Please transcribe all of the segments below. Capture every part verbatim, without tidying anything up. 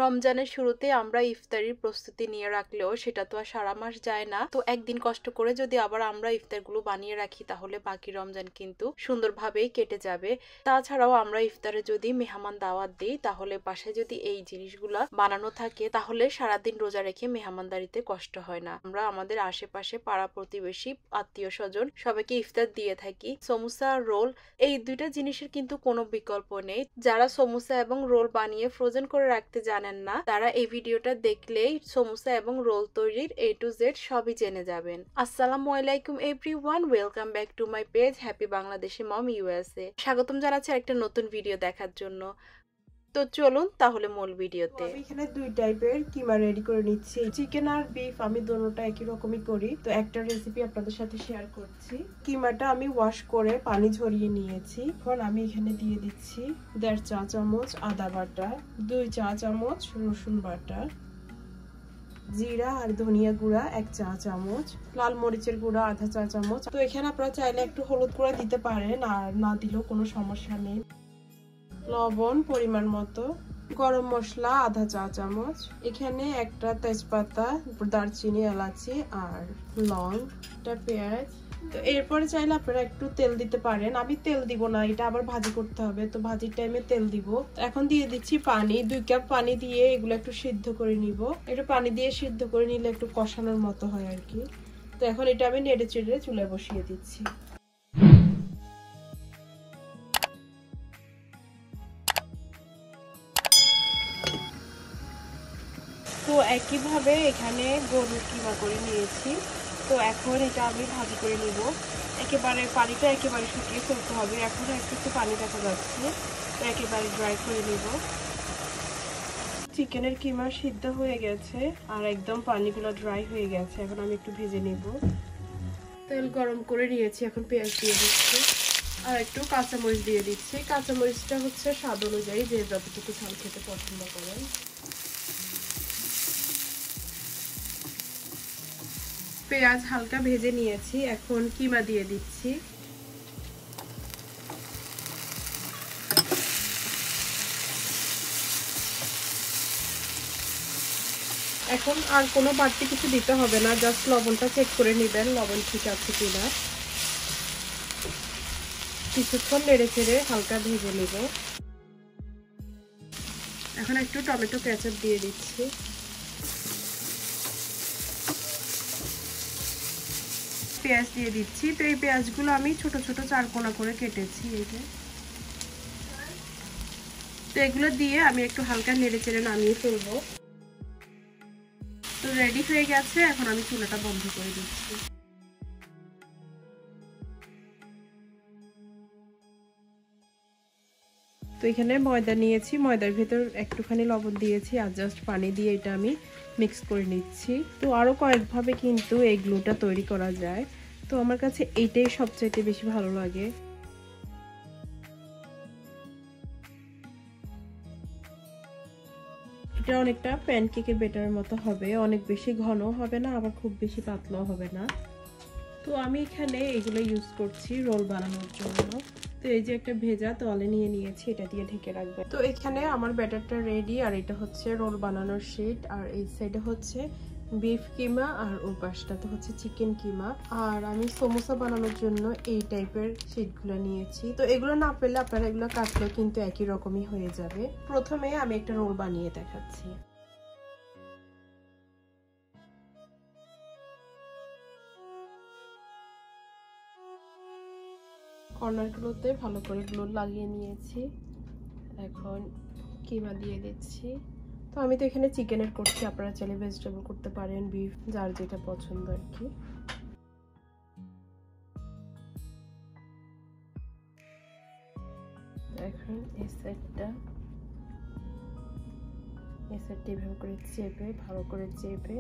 রমজানের শুরুতে আমরা ইফতারির প্রস্তুতি নিয়ে রাখলেও সেটা তো আর সারা মাস যায় না। তো একদিন কষ্ট করে যদি আবার আমরা ইফতারগুলো বানিয়ে রাখি তাহলে বাকি রমজান কিন্তু সুন্দরভাবেই কেটে যাবে। তাছাড়াও আমরা ইফতারে যদি মেহমান দাওয়াত দিই তাহলে বাসায় যদি এই জিনিসগুলা বানানো থাকে তাহলে সারাদিন রোজা রেখে মেহমানদারিতে কষ্ট হয় না। আমরা আমাদের আশেপাশে পাড়া প্রতিবেশী আত্মীয় স্বজন সবাইকে ইফতার দিয়ে থাকি। সমুসা রোল এই দুইটা জিনিসের কিন্তু কোনো বিকল্প নেই। যারা সমুসা এবং রোল বানিয়ে ফ্রোজেন করে রাখতে জানেন না তারা এই ভিডিওটা দেখলেই সমুসা এবং রোল তৈরির এ টু জেড সবই জেনে যাবেন। আসসালামু আলাইকুম everyone, welcome back to my page happy Bangladeshi mom USA. স্বাগতম জানাচ্ছি একটা নতুন ভিডিও দেখার জন্য। তো চলুন তাহলে মূল ভিডিওতে। আমি এখানে দুই টাইপের কিমা রেডি করে নিচ্ছি। চিকেন আর বিফ আমি দুটোটা একই রকমই করি, তো একটা রেসিপি আপনাদের সাথে শেয়ার করছি। কিমাটা আমি ওয়াশ করে পানি ঝরিয়ে নিয়েছি। এখন আমি এখানে দিয়ে দিচ্ছি দেড় চা চামচ আদা বাটা, দুই চা চামচ রসুন বাটা, জিরা আর ধনিয়া গুঁড়া এক চা চামচ, লাল মরিচের গুঁড়া আধা চা চামচ। তো এখানে আপনারা চাইলে একটু হলুদ গুঁড়া দিতে পারেন, আর না দিলেও কোনো সমস্যা নেই। লবণ পরিমাণ মতো, গরম মশলা আধা চা চামচ, এখানে একটা তেজপাতা, দারচিনি, এলাচি আর লং, একটা পেঁয়াজ। তো এরপরে চাইলে আপনারা একটু তেল দিতে পারেন, আমি তেল দিব না, এটা আবার ভাজি করতে হবে, তো ভাজির টাইমে তেল দিব। এখন দিয়ে দিচ্ছি পানি, দুই কাপ পানি দিয়ে এগুলো একটু সিদ্ধ করে নিব। একটু পানি দিয়ে সিদ্ধ করে নিলে একটু কষানোর মতো হয় আর কি। তো এখন এটা আমি নেড়ে চেড়ে চুলায় বসিয়ে দিচ্ছি। তো একইভাবে এখানে গরুর কিমা করে নিয়েছি। তো এখন এটা আমি ভাজি করে নিব। একেবারে পানিটা একেবারে শুকিয়ে ফেলতে হবে, এখন একটু একটু পানি দেখা যাচ্ছে, তো একেবারে ড্রাই করে নিব। চিকেনের কিমা সিদ্ধ হয়ে গেছে আর একদম পানিগুলো ড্রাই হয়ে গেছে। এখন আমি একটু ভেজে নিব। তেল গরম করে নিয়েছি, এখন পেঁয়াজ দিয়ে দিচ্ছি আর একটু কাঁচামরিচ দিয়ে দিচ্ছি। কাঁচামরিচটা হচ্ছে স্বাদ অনুযায়ী, যে যতটুকু ঝাল খেতে পছন্দ করেন। পেঁয়াজ হালকা ভেজে নিয়েছি, এখন কিমা দিয়ে দিচ্ছি। এখন আর কোনো বাড়তি কিছু দিতে হবে না, জাস্ট লবণটা চেক করে নেবেন লবণ ঠিক আছে কিনা। কিছুক্ষণ নেড়ে চেড়ে হালকা ভেজে নেব। এখন একটু টমেটো কেচাপ দিয়ে দিচ্ছি। পেঁয়াজ দিয়ে দিচ্ছি। তো এই পেঁয়াজগুলো আমি ছোট ছোট চার কোনা করে কেটেছি এই যে। তো এগুলো দিয়ে আমি একটু হালকা নেড়ে চেড়ে নামিয়ে ফেলবো। তো রেডি হয়ে গেছে, এখন আমি চুলাটা বন্ধ করে দিচ্ছি। তো এখানে ময়দা নিয়েছি, ময়দার ভেতর একটুখানি লবণ দিয়েছি আর জাস্ট পানি দিয়ে এটা আমি মিক্স করে নিচ্ছি। তো আরো কয়েকভাবে কিন্তু এই গ্লুটা তৈরি করা যায়, তো আমার কাছে এইটাই সবচাইতে বেশি ভালো লাগে। এটা অনেকটা প্যানকেকের ব্যাটারের মতো হবে, অনেক বেশি ঘন হবে না আবার খুব বেশি পাতলাও হবে না। তো আমি এখানে এগুলো ইউজ করছি রোল বানানোর জন্য। তো এই যে একটা ভেজা তোয়ালে নিয়ে নিয়েছি, এটা দিয়ে ঢেকে রাখবে। তো এখানে আমার ব্যাটারটা রেডি, আর এটা হচ্ছে রোল বানানোর শীট, আর এই সাইডে হচ্ছে বিফ কিমা আর ওই পাশটাতে হচ্ছে চিকেন কিমা। আর আমি সমোসা বানানোর জন্য এই টাইপের শীটগুলো নিয়েছি। তো এগুলো না পেলে আপনারা এগুলো কাটলেও কিন্তু একই রকমই হয়ে যাবে। প্রথমে আমি একটা রোল বানিয়ে দেখাচ্ছি। কর্নারগুলোতে ভালো করে গ্লু লাগিয়ে নিয়েছি, এখন কিমা দিয়ে দিচ্ছি। তো আমি তো এখানে চিকেনের করছি, আপনারা চাইলে ভেজিটেবল করতে পারেন, বিফ, যার যেটা পছন্দ আর কি। এখন এই সাইডটা এই সাইডটা এভাবে করে চেপে ভালো করে চেপে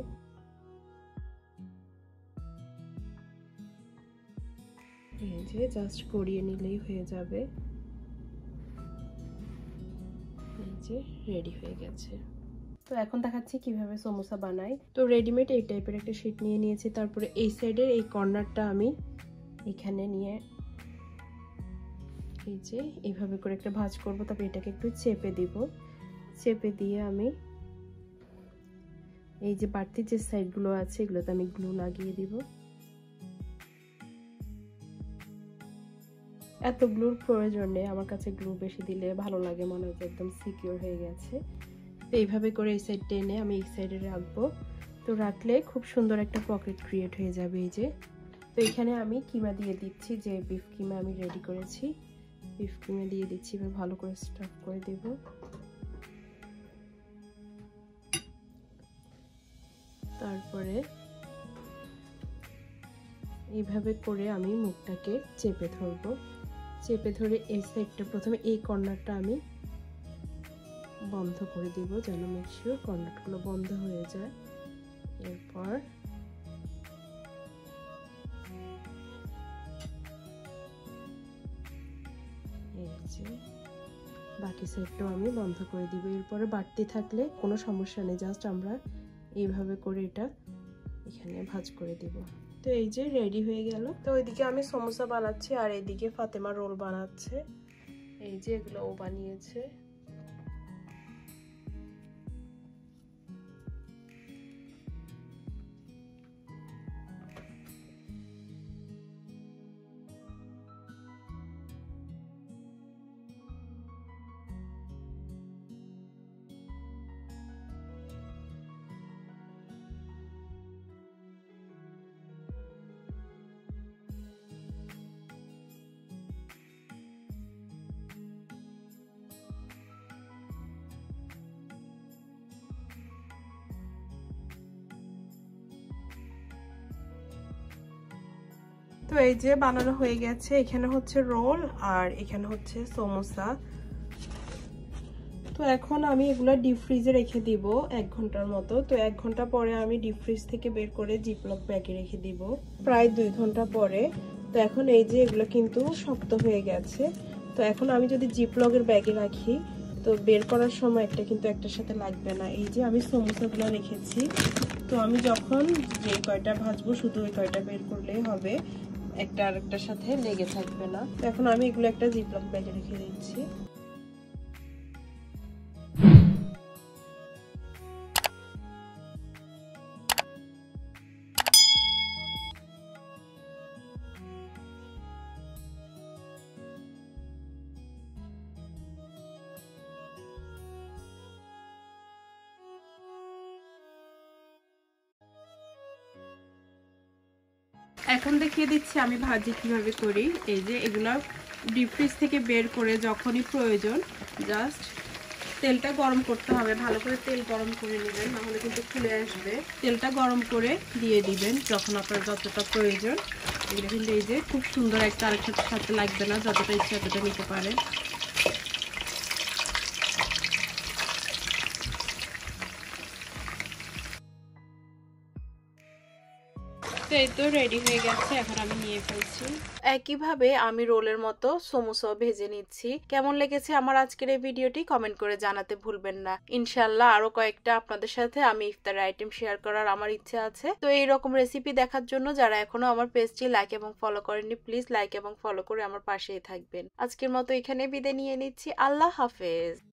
এই যে জাস্ট করিয়ে নিলেই হয়ে যাবে। এই যে রেডি হয়ে গেছে। তো এখন দেখাচ্ছি কিভাবে সমোসা বানাই। তো রেডিমেড এই টাইপের একটা শীট নিয়ে নিয়েছি, তারপরে এই সাইডের এই কর্নারটা আমি এখানে নিয়ে এই যে এইভাবে করে একটা ভাঁজ করবো, তারপরে এটাকে একটু চেপে দিব। চেপে দিয়ে আমি এই যে বাড়তি যে সাইডগুলো আছে এগুলোতে আমি গ্লু লাগিয়ে দিব। এত গ্লুর প্রয়োজন নেই, আমার কাছে গ্লু বেশি দিলে ভালো লাগে, মনে হয় একদম সিকিউর হয়ে গেছে। তো এইভাবে করে এই সাইড টেনে আমি এই সাইডে রাখবো। তো রাখলে খুব সুন্দর একটা পকেট ক্রিয়েট হয়ে যাবে। এই যে, তো এখানে আমি কিমা দিয়ে দিচ্ছি, যে বিফ কিমা আমি রেডি করেছি, বিফ কিমা দিয়ে দিচ্ছি, এবার ভালো করে স্টাফ করে দেব। তারপরে এইভাবে করে আমি মুখটাকে চেপে ধরবো। চেপে ধরে এই সাইডটা প্রথমে এই কর্নারটা আমি বন্ধ করে দিব, যেন মেক শিওর কর্নারগুলো বন্ধ হয়ে যায়। এরপর এই যে বাকি সাইডটাও আমি বন্ধ করে দিব। এরপরে বাড়তি থাকলে কোনো সমস্যা নেই, জাস্ট আমরা এইভাবে করে এটা এখানে ভাঁজ করে দিব। তো এই যে রেডি হয়ে গেল। তো ওইদিকে আমি সমোসা বানাচ্ছি আর এইদিকে ফাতেমা রোল বানাচ্ছে। এই যে এগুলো ও বানিয়েছে। তো এই যে বানানো হয়ে গেছে। এখানে হচ্ছে রোল আর এখানে হচ্ছে সমোসা। তো এখন আমি এগুলো ডিপ ফ্রিজে রেখে দিব এক ঘন্টার মতো। তো এক ঘন্টা পরে আমি ডিপ ফ্রিজ থেকে বের করে জিপলক ব্যাগে রেখে দিব প্রায় দুই ঘন্টা পরে। তো এখন এই যে এগুলো কিন্তু শক্ত হয়ে গেছে। তো এখন আমি যদি জিপলকের ব্যাগে রাখি তো বের করার সময় একটা কিন্তু একটার সাথে লাগবে না। এই যে আমি সমোসাগুলো রেখেছি, তো আমি যখন যে কয়টা ভাজবো শুধু ওই কয়টা বের করলেই হবে, একটা আরেকটার সাথে লেগে থাকবে না। তো এখন আমি এগুলো একটা জিপলক ব্যাগে রেখে দিচ্ছি। এখন দেখিয়ে দিচ্ছি আমি ভাজি কিভাবে করি। এই যে এগুলো ডিপ ফ্রিজ থেকে বের করে যখনই প্রয়োজন জাস্ট তেলটা গরম করতে হবে, ভালো করে তেল গরম করে নেবেন, নাহলে কিন্তু খুলে আসবে। তেলটা গরম করে দিয়ে দিবেন যখন আপনার যতটা প্রয়োজন। এগুলো কিন্তু এই যে খুব সুন্দর একটা আরেকটার সাথে লাগবে না, যতটা ইচ্ছা ততটা নিতে পারেন। তো এই তো রেডি হয়ে গেছে, এখন আমি নিয়ে ফেলছি। একইভাবে আমি রোলের মতো সমোসাও ভেজে নিচ্ছি। কেমন লেগেছে আমার আজকের এই ভিডিওটি কমেন্ট করে জানাতে ভুলবেন না। ইনশাল্লাহ আরো কয়েকটা আপনাদের সাথে আমি ইফতারের আইটেম শেয়ার করার আমার ইচ্ছা আছে। তো এইরকম রেসিপি দেখার জন্য যারা এখনো আমার পেজটি লাইক এবং ফলো করেননি, প্লিজ লাইক এবং ফলো করে আমার পাশেই থাকবেন। আজকের মতো এখানে বিদায় নিয়ে নিচ্ছি। আল্লাহ হাফেজ।